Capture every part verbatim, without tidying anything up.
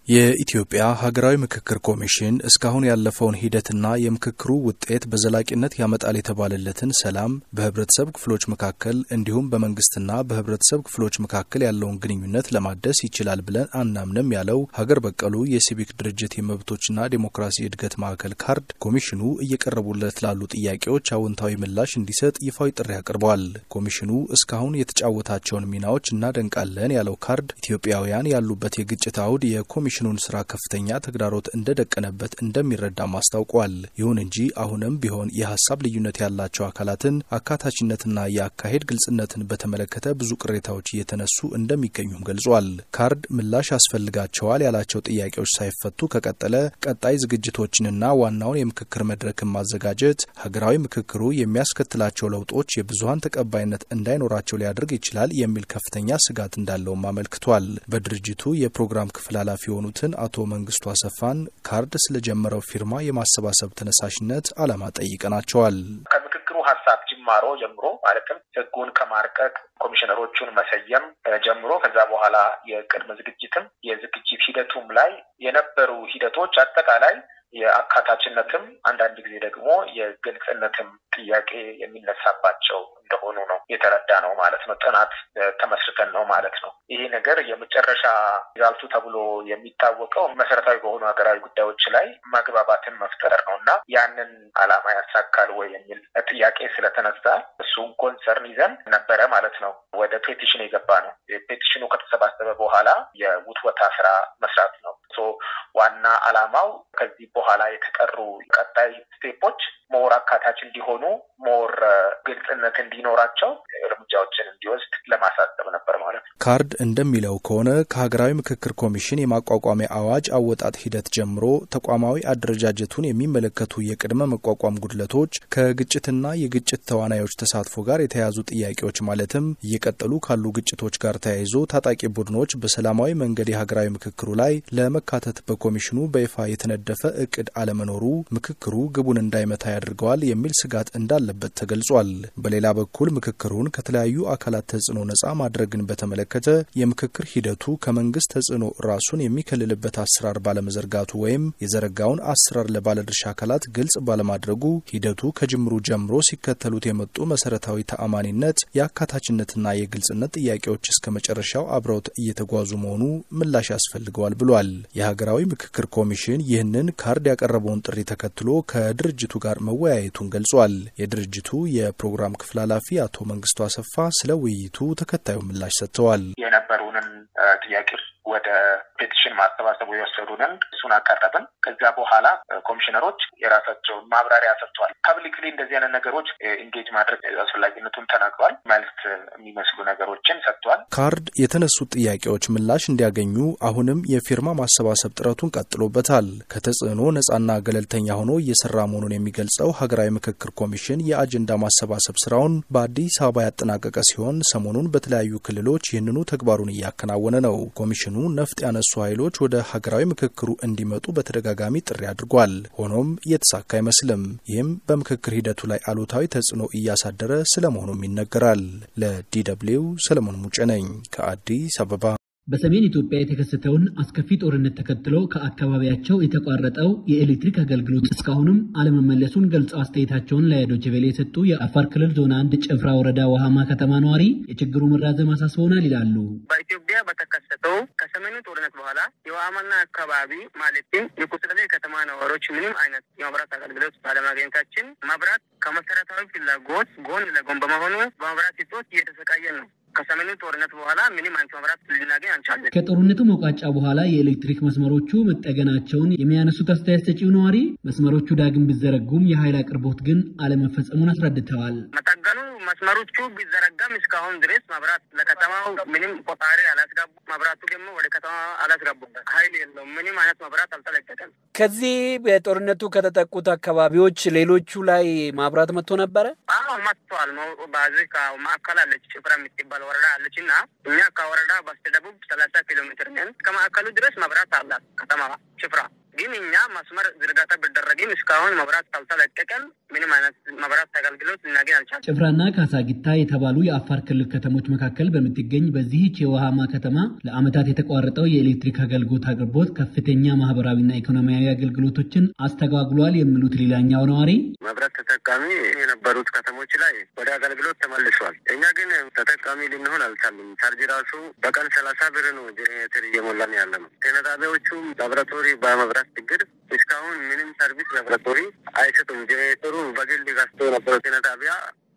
የኢትዮጵያ ሀገራዊ ምክክር ኮሚሽን እስካሁን ያለፈውን ሂደትና የምክክሩ ውጤት በዘላቂነት ያመጣል የተባለለትን ሰላም በህብረተሰብ ክፍሎች መካከል እንዲሁም በመንግስትና በህብረተሰብ ክፍሎች መካከል ያለውን ግንኙነት ለማደስ ይችላል ብለን አናምንም ያለው ሀገር በቀሉ የሲቪክ ድርጅት የመብቶችና ዲሞክራሲ እድገት ማዕከል ካርድ ኮሚሽኑ እየቀረቡለት ላሉ ጥያቄዎች አዎንታዊ ምላሽ እንዲሰጥ ይፋዊ ጥሪ አቅርበዋል። ኮሚሽኑ እስካሁን የተጫወታቸውን ሚናዎች እናደንቃለን ያለው ካርድ ኢትዮጵያውያን ያሉበት የግጭት አውድ የኮሚሽኑ ሽኑን ስራ ከፍተኛ ተግዳሮት እንደደቀነበት እንደሚረዳም አስታውቋል። ይሁን እንጂ አሁንም ቢሆን የሐሳብ ልዩነት ያላቸው አካላትን አካታችነትና የአካሄድ ግልጽነትን በተመለከተ ብዙ ቅሬታዎች እየተነሱ እንደሚገኙም ገልጿል። ካርድ ምላሽ ያስፈልጋቸዋል ያላቸው ጥያቄዎች ሳይፈቱ ከቀጠለ ቀጣይ ዝግጅቶችንና ዋናውን የምክክር መድረክን ማዘጋጀት ሀገራዊ ምክክሩ የሚያስከትላቸው ለውጦች የብዙሃን ተቀባይነት እንዳይኖራቸው ሊያደርግ ይችላል የሚል ከፍተኛ ስጋት እንዳለውም አመልክቷል። በድርጅቱ የፕሮግራም ክፍል ኃላፊ ትን አቶ መንግስቱ አሰፋን ካርድ ስለጀመረው ፊርማ የማሰባሰብ ተነሳሽነት አላማ ጠይቀናቸዋል። ከምክክሩ ሐሳብ ጅማሮ ጀምሮ ማለትም ህጉን ከማርቀቅ ኮሚሽነሮቹን መሰየም ጀምሮ ከዛ በኋላ የቅድመ ዝግጅትም የዝግጅት ሂደቱም ላይ የነበሩ ሂደቶች አጠቃላይ የአካታችነትም አንዳንድ ጊዜ ደግሞ የግልጽነትም ጥያቄ የሚነሳባቸው እንደሆኑ ነው የተረዳ ነው ማለት ነው። ጥናት ተመስርተን ነው ማለት ነው። ይሄ ነገር የመጨረሻ ሪዛልቱ ተብሎ የሚታወቀው መሰረታዊ በሆኑ ሀገራዊ ጉዳዮች ላይ መግባባትን መፍጠር ነውና ያንን አላማ ያሳካል ወይ የሚል ጥያቄ ስለተነሳ እሱን ኮንሰርን ይዘን ነበረ ማለት ነው ወደ ፔቲሽን የገባ ነው። ፔቲሽኑ ከተሰባሰበ በኋላ የውትወታ ስራ መስራት ነው። ሶ ዋና አላማው ከዚህ በኋላ የተቀሩ ቀጣይ ስቴፖች ሞር አካታች እንዲሆኑ ሞር ግልጽነት እንዲኖራቸው እርምጃዎችን እንዲወስድ ለማሳሰብ ነበር ማለት ነው። ካርድ እንደሚለው ከሆነ ከሀገራዊ ምክክር ኮሚሽን የማቋቋሚያ አዋጅ አወጣጥ ሂደት ጀምሮ ተቋማዊ አደረጃጀቱን የሚመለከቱ የቅድመ መቋቋም ጉድለቶች ከግጭትና የግጭት ተዋናዮች ተሳትፎ ጋር የተያያዙ ጥያቄዎች ማለትም እየቀጠሉ ካሉ ግጭቶች ጋር ተያይዞ ታጣቂ ቡድኖች በሰላማዊ መንገድ የሀገራዊ ምክክሩ ላይ ለመካተት በኮሚሽኑ በይፋ የተነደፈ እቅድ አለመኖሩ ምክክሩ ግቡን እንዳይመታ ያደርገዋል የሚል ስጋት እንዳለበት ተገልጿል። በሌላ በኩል ምክክሩን ከተለያዩ አካላት ተጽዕኖ ነጻ ማድረግን በተመለከተ የምክክር ሂደቱ ከመንግስት ተጽዕኖ ራሱን የሚከልልበት አሰራር ባለመዘርጋቱ ወይም የዘረጋውን አሰራር ለባለድርሻ አካላት ግልጽ ባለማድረጉ ሂደቱ ከጅምሩ ጀምሮ ሲከተሉት የመጡ መሰረታዊ ተአማኒነት፣ የአካታችነትና የግልጽነት ጥያቄዎች እስከ መጨረሻው አብረውት እየተጓዙ መሆኑ ምላሽ ያስፈልገዋል ብሏል። የሀገራዊ ምክክር ኮሚሽን ይህንን ካርድ ያቀረበውን ጥሪ ተከትሎ ከድርጅቱ ጋር መወያየቱን ገልጿል። የድርጅቱ የፕሮግራም ክፍል ኃላፊ አቶ መንግስቱ አሰፋ ስለ ውይይቱ ተከታዩ ምላሽ ሰጥተዋል። የነበሩንን ጥያቄዎች ወደ ፔቲሽን ማሰባሰቡ የወሰዱንን እሱን አቀረብን። ከዛ በኋላ ኮሚሽነሮች የራሳቸውን ማብራሪያ ሰጥተዋል። ፐብሊክሊ እንደዚህ አይነት ነገሮች ኢንጌጅ ማድረግ አስፈላጊነቱን ተናግሯል። መልስ የሚመስሉ ነገሮችን ሰጥቷል። ካርድ የተነሱት ጥያቄዎች ምላሽ እንዲያገኙ አሁንም የፊርማ ማሰባሰብ ጥረቱን ቀጥሎበታል። ከተጽዕኖ ነጻና ገለልተኛ ሆኖ እየሰራ መሆኑን የሚገልጸው ሀገራዊ ምክክር ኮሚሽን የአጀንዳ ማሰባሰብ ስራውን በአዲስ አበባ ያጠናቀቀ ሲሆን ሰሞኑን በተለያዩ ክልሎች ይህንኑ ተግባሩን እያከናወነ ነው። ኮሚሽኑ ነፍጥ ያነሱ ኃይሎች ወደ ሀገራዊ ምክክሩ እንዲመጡ በተደጋጋሚ ጥሪ አድርጓል። ሆኖም እየተሳካ አይመስልም። ይህም በምክክር ሂደቱ ላይ አሉታዊ ተጽዕኖ እያሳደረ ስለመሆኑም ይነገራል። ለዲ ደብልዩ ሰለሞን ሙጬ ነኝ ከአዲስ አበባ። በሰሜን ኢትዮጵያ የተከሰተውን አስከፊ ጦርነት ተከትሎ ከአካባቢያቸው የተቋረጠው የኤሌክትሪክ አገልግሎት እስካሁንም አለመመለሱን ገልጸው አስተያየታቸውን ለዶይቼ ቬለ የሰጡ የአፋር ክልል ዞን አንድ ጭፍራ ወረዳ ዋሃማ ከተማ ነዋሪ የችግሩ መራዘም አሳስቦናል ይላሉ። በኢትዮጵያ በተከሰተው ከሰሜኑ ጦርነት በኋላ የዋሃማና አካባቢ ማለትም የቁስለሌ ከተማ ነዋሪዎች ምንም አይነት የመብራት አገልግሎት ባለማግኘታችን መብራት ከመሰረታዊ ፍላጎት ጎን ለጎን በመሆኑ በመብራት እጦት እየተሰቃየን ነው። ከሰሜኑ ጦርነት በኋላ ምንም አይነት መብራት ልናገኝ አንቻለን። ከጦርነቱ መቋጫ በኋላ የኤሌክትሪክ መስመሮቹ መጠገናቸውን የሚያነሱት አስተያየት ሰጪው ነዋሪ መስመሮቹ ዳግም ቢዘረጉም የኃይል አቅርቦት ግን አለመፈጸሙን አስረድተዋል። መጠገኑ መስመሮቹ ቢዘረጋም እስካሁን ድረስ መብራት ለከተማው ምንም ቆጣሪ አላስገቡ፣ መብራቱ ደግሞ ወደ ከተማ አላስገቡበት፣ ኃይል የለውም። ምንም አይነት መብራት አልተለቀቀም። ከዚህ በጦርነቱ ከተጠቁት አካባቢዎች ሌሎቹ ላይ መብራት መጥቶ ነበረ? አዎ መጥቷል። ባዚህ ከማዕከል አለች ጭፍራ የምትባል ወረዳ አለችና እኛ ከወረዳ በስተደቡብ ሰላሳ ኪሎ ሜትር ነን። ከማዕከሉ ድረስ መብራት አላት ከተማ ጭፍራ። ግን እኛ መስመር ዝርጋታ ቢደረግም እስካሁን መብራት ካልተለቀቀን ምንም አይነት መብራት አገልግሎት ልናገኝ አልቻልንም። ጭፍራና ካሳጊታ የተባሉ የአፋር ክልል ከተሞች መካከል በምትገኝ በዚህች የውሃማ ከተማ ለዓመታት የተቋረጠው የኤሌክትሪክ አገልግሎት አቅርቦት ከፍተኛ ማህበራዊና ኢኮኖሚያዊ አገልግሎቶችን አስተጓጉሏል የሚሉት ሌላኛው ነዋሪ መብራት ተጠቃሚ የነበሩት ከተሞች ላይ ወደ አገልግሎት ተመልሷል። እኛ ግን ተጠቃሚ ልንሆን አልቻልንም። ቻርጅ ራሱ በቀን ሰላሳ ብር ነው ጄኔሬተር እየሞላን ያለነው። ጤና ጣቢያዎቹም ላብራቶሪ በመብራት ችግር እስካሁን ምንም ሰርቪስ ላብራቶሪ አይሰጡም። ጄኔሬተሩ በግል ገዝቶ የነበረው ጤና ጣቢያ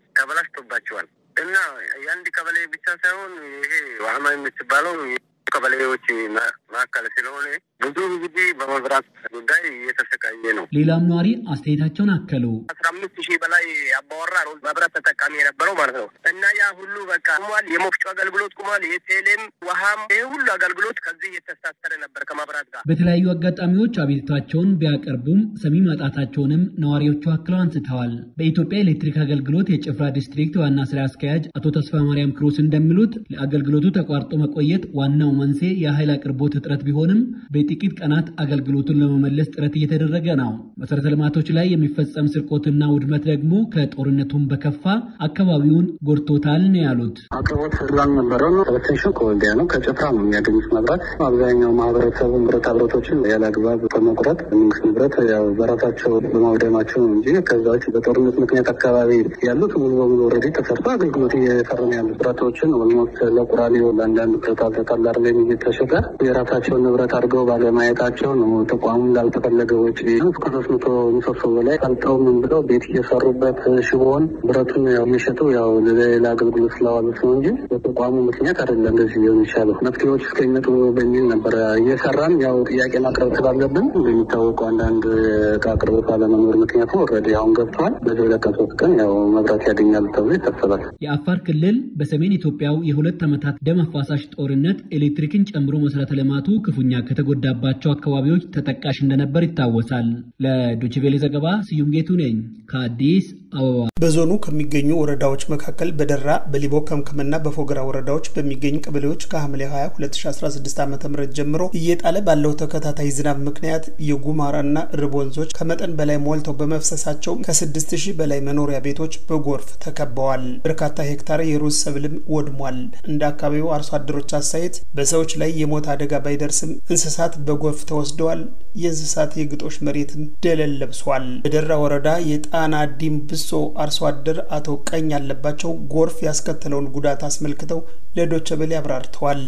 ተበላሽቶባቸዋል እና የአንድ ቀበሌ ብቻ ሳይሆን ይሄ ዋማ የምትባለው ቀበሌዎች ማዕከል ስለሆነ ብዙ ጊዜ በመብራት ጉዳይ እየተሰቃየ ነው። ሌላም ነዋሪ አስተያየታቸውን አከሉ። አስራ አምስት ሺህ በላይ አባወራ ነው መብራት ተጠቃሚ የነበረው ማለት ነው እና ያ ሁሉ በቃ ቁሟል። የሞፍጮ አገልግሎት ቁሟል። የቴሌም ውሃም ይሄ ሁሉ አገልግሎት ከዚህ እየተሳሰረ ነበር ከመብራት ጋር። በተለያዩ አጋጣሚዎች አቤቱታቸውን ቢያቀርቡም ሰሚ ማጣታቸውንም ነዋሪዎቹ አክለው አንስተዋል። በኢትዮጵያ ኤሌክትሪክ አገልግሎት የጭፍራ ዲስትሪክት ዋና ስራ አስኪያጅ አቶ ተስፋ ማርያም ክሮስ እንደሚሉት ለአገልግሎቱ ተቋርጦ መቆየት ዋናው መንስኤ የኃይል አቅርቦት እጥረት ቢሆንም በጥቂት ቀናት አገልግሎቱን ለመመለስ ጥረት እየተደረገ ነው። መሰረተ ልማቶች ላይ የሚፈጸም ስርቆትና ውድመት ደግሞ ከጦርነቱም በከፋ አካባቢውን ጎድቶታል ነው ያሉት። አቅርቦት ስላልነበረው ነው። ኤሌክትሪክ ከወዲያ ነው ከጭፍራ ነው የሚያገኙት መብራት። አብዛኛው ማህበረሰቡ ብረታ ብረቶችን ያለ አግባብ በመቁረጥ መንግስት ንብረት ያው በራሳቸው በማውደማቸው ነው እንጂ ከዛ ውጭ በጦርነት ምክንያት አካባቢ ያሉት ሙሉ በሙሉ ኦልሬዲ ተሰርቶ አገልግሎት እየሰሩ ያሉ ብረቶችን ኦልሞስት ለቁራሌ ለአንዳንድ ብረታ ተጣላር ላይ እየተሸጠ የራሳቸውን ንብረት አድርገው ባለማየታቸው ነው ተቋሙ ላልተፈለገ ወጪ እስከ ሶስት መቶ ምሰሶ በላይ አልጠው ምን ብለው ቤት እየሰሩበት ሽቦን ብረቱን ያው እየሸጡ ያው ለሌላ አገልግሎት ስላዋሉት ነው እንጂ በተቋሙ ምክንያት አይደለም እንደዚህ ሊሆን ይችላል። መፍትሄዎች እስከሚመጡ በሚል ነበር እየሰራን ያው ጥያቄ ማቅረብ ስላለብን እንደሚታወቀው አንዳንድ ዕቃ አቅርቦት ባለመኖር ምክንያቱ ኦልሬዲ አሁን ገብቷል። በዚህ ለቀን ሶስት ቀን ያው መብራት ያገኛሉ ተብሎ ይታሰባል። የአፋር ክልል በሰሜን ኢትዮጵያው የሁለት ዓመታት ደም አፋሳሽ ጦርነት ኤሌክትሪክን ጨምሮ መሰረተ ልማቱ ክፉኛ ከተጎዳባቸው አካባቢዎች ተጠቃሽ እንደነበር ይታወሳል። ለዶይቼ ቬለ ዘገባ ስዩም ጌቱ ነኝ ከአዲስ አበባ። በዞኑ ከሚገኙ ወረዳዎች መካከል በደራ በሊቦ ከምከምና በፎገራ ወረዳዎች በሚገኙ ቀበሌዎች ከሐምሌ ሃያ ሁለት ሺህ አስራ ስድስት ዓ.ም ጀምሮ እየጣለ ባለው ተከታታይ ዝናብ ምክንያት የጉማራና ርብ ወንዞች ከመጠን በላይ ሞልተው በመፍሰሳቸው ከስድስት ሺህ በላይ መኖሪያ ቤቶች በጎርፍ ተከበዋል። በርካታ ሄክታር የሩዝ ሰብልም ወድሟል። እንደ አካባቢው አርሶ አደሮች አስተያየት በሰዎች ላይ የሞት አደጋ ባይደርስም እንስሳት በጎርፍ ተወስደዋል። የእንስሳት የግጦሽ መሬትም ደለል ለብሷል። በደራ ወረዳ የጣና ዲምብሶ አርሶ አደር አቶ ቀኝ ያለባቸው ጎርፍ ያስከተለውን ጉዳት አስመልክተው ለዶይቼ ቬለ አብራርተዋል።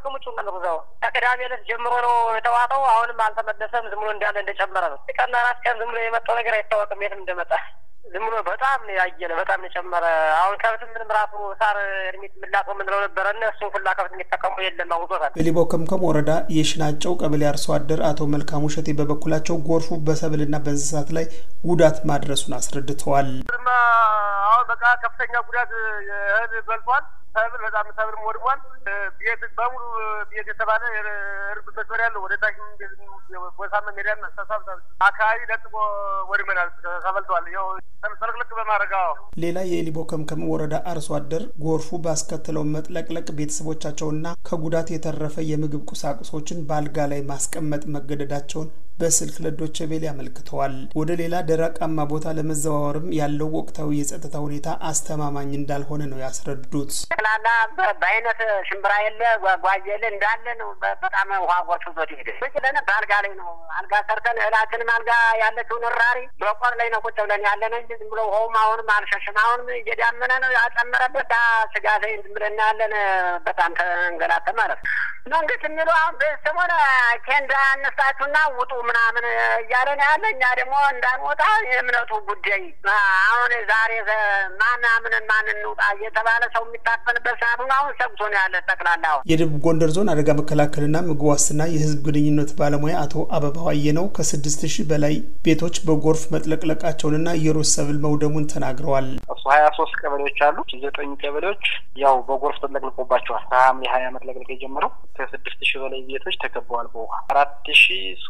ከቅዳሜ ዕለት ጀምሮ ነው የተዋጠው። አሁንም አልተመለሰም። ዝም ብሎ እንዳለ እንደጨመረ ነው። ቀን አራት ቀን ዝም ብሎ የመጣው ነገር አይታወቅም የትም እንደመጣ። ዝም ብሎ በጣም ያየለ በጣም የጨመረ። አሁን ከብት ምንም ራሱ ሳር እርሚት ምላቆ ምን ነው ነበር እነሱ ሁላ ከብት የሚተቀሙ የለም አውጦታል። በሊቦ ከምከም ወረዳ የሽናጨው ቀበሌ አርሶ አደር አቶ መልካሙ ሸቴ በበኩላቸው ጎርፉ በሰብልና በእንስሳት ላይ ጉዳት ማድረሱን አስረድተዋል። አሁን በቃ ከፍተኛ ጉዳት እህል በልቷል። ሰብል በጣም ሰብል ወድሟል። ቤት በሙሉ ቤት የተባለ እርብ መስመር ያለው ወደ ታች ወሳመ ሜዳና ተሳብ አካባቢ ለጥቆ ወድመናል። ተበልቷል። ያው ተልቅልቅ በማረጋው ሌላ የሊቦ ከምከም ወረዳ አርሶ አደር ጎርፉ ባስከተለው መጥለቅለቅ ቤተሰቦቻቸውና ከጉዳት የተረፈ የምግብ ቁሳቁሶችን ባልጋ ላይ ማስቀመጥ መገደዳቸውን በስልክ ለዶይቼ ቬለ አመልክተዋል። ወደ ሌላ ደረቃማ ቦታ ለመዘዋወርም ያለው ወቅታዊ የጸጥታ ሁኔታ አስተማማኝ እንዳልሆነ ነው ያስረዱት። ላላ በአይነት ሽምብራ የለ ጓጓዝ የለ እንዳለ ነው። በጣም ውሃ ጎርፍ ዞት ሄደ። በጭለነ ባልጋ ላይ ነው አልጋ ሰርተን እላችንም አልጋ ያለችው ነራሪ በቆር ላይ ነው ቁጭ ብለን ያለነ እንጂ ዝም ብሎ ውሃውም አሁንም አልሸሽም። አሁንም እየዳመነ ነው ያጨመረበት ስጋ ላይ ዝም ብለን ያለን በጣም ተንገላተ ማለት ነው። መንግስት የሚለው አሁን በሰሞነ ኬንዳ አነሳችሁና ውጡ ምናምን እያለን ያለ እኛ ደግሞ እንዳንወጣ የእምነቱ ጉዳይ አሁን ዛሬ ማናምን ማን እንውጣ እየተባለ ሰው የሚታፈንበት ሰዓት ነው። አሁን ሰብቶ ነው ያለ ጠቅላላው። የደቡብ ጎንደር ዞን አደጋ መከላከልና ምግብ ዋስትና የህዝብ ግንኙነት ባለሙያ አቶ አበባው አየነው ከስድስት ሺህ በላይ ቤቶች በጎርፍ መጥለቅለቃቸውንና የሩዝ ሰብል መውደሙን ተናግረዋል። ሀያ ሶስት ቀበሌዎች አሉ። ዘጠኝ ቀበሌዎች ያው በጎርፍ ተጥለቅልቆባቸዋል። ከሐምሌ ሃያ መጥለቅለቅ የጀመረው ከስድስት ሺህ በላይ ቤቶች ተከበዋል በውሃ። አራት ሺህ ሶስት መቶ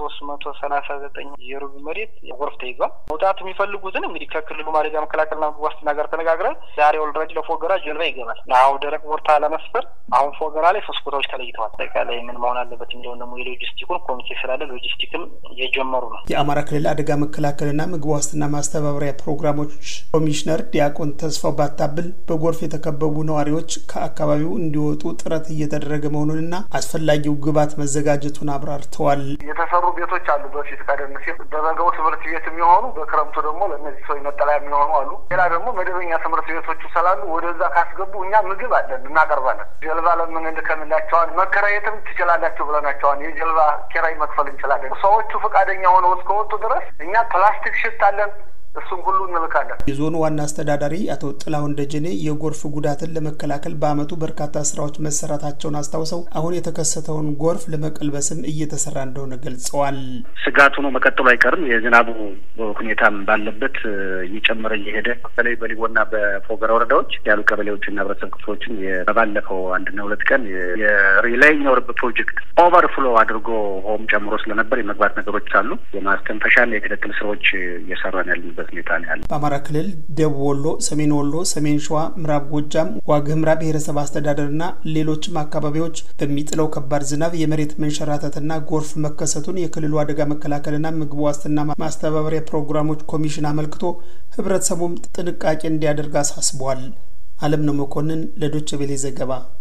ሰላሳ ዘጠኝ የሩብ መሬት ጎርፍ ተይዟል። መውጣት የሚፈልጉትን እንግዲህ ከክልሉ አደጋ መከላከልና ዋስትና ጋር ተነጋግረን ዛሬ ኦልሬዲ ለፎገራ ጀልባ ይገባል። አሁን ደረቅ ቦታ ለመስፈር አሁን ፎገራ ላይ ሶስት ቦታዎች ተለይተዋል። በቃላይ ምን መሆን አለበት የሚለውን ደግሞ የሎጂስቲኩን ኮሚቴ ስላለ ሎጂስቲክም እየጀመሩ ነው። የአማራ ክልል አደጋ መከላከልና ምግብ ዋስትና ማስተባበሪያ ፕሮግራሞች ኮሚሽነር ዲያቆን ተስፋው ባታብል በጎርፍ የተከበቡ ነዋሪዎች ከአካባቢው እንዲወጡ ጥረት እየተደረገ መሆኑንና አስፈላጊው ግብዓት መዘጋጀቱን አብራርተዋል። የተሰሩ ቤቶች አሉ። በፊት ቀደም ሲል በበጋው ትምህርት ቤት የሚሆኑ በክረምቱ ደግሞ ለነዚህ ሰው መጠለያ የሚሆኑ አሉ። ሌላ ደግሞ መደበኛ ትምህርት ቤቶቹ ስላሉ ወደዛ ካስገቡ እኛ ምግብ አለን እናቀርባለን። ጀልባ ለምን እንደከምላቸዋል መከራየትም ትችላላችሁ ብለናቸዋል። የጀልባ ኪራይ መክፈል እንችላለን። ሰዎቹ ፈቃደኛ ሆነው እስከወጡ ድረስ እኛ ፕላስቲክ ሽት አለን። እሱም ሁሉ እንልካለን። የዞኑ ዋና አስተዳዳሪ አቶ ጥላሁን ደጀኔ የጎርፍ ጉዳትን ለመከላከል በአመቱ በርካታ ስራዎች መሰራታቸውን አስታውሰው አሁን የተከሰተውን ጎርፍ ለመቀልበስም እየተሰራ እንደሆነ ገልጸዋል። ስጋቱ ነው መቀጠሉ አይቀርም። የዝናቡ ሁኔታም ባለበት እየጨመረ እየሄደ በተለይ በሊቦና በፎገራ ወረዳዎች ያሉ ቀበሌዎችና ህብረተሰብ ክፍሎችን የባለፈው አንድና ሁለት ቀን የሪላይኛው ርብ ፕሮጀክት ኦቨርፍሎ አድርጎ ሆም ጨምሮ ስለነበር የመግባት ነገሮች አሉ። የማስተንፈሻና የክትትል ስራዎች እየሰራን ያለበት ሁኔታ ነው ያለው። በአማራ ክልል ደቡብ ወሎ፣ ሰሜን ወሎ፣ ሰሜን ሸዋ፣ ምዕራብ ጎጃም፣ ዋግ ኽምራ ብሔረሰብ አስተዳደርና ሌሎችም አካባቢዎች በሚጥለው ከባድ ዝናብ የመሬት መንሸራተትና ጎርፍ መከሰቱን የክልሉ አደጋ መከላከልና ምግብ ዋስትና ማስተባበሪያ ፕሮግራሞች ኮሚሽን አመልክቶ ህብረተሰቡም ጥንቃቄ እንዲያደርግ አሳስቧል። አለምነው መኮንን ለዶይቼ ቬለ ዘገባ